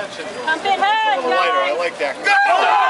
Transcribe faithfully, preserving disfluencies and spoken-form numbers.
Pump it hard, A little lighter, I like that. Go!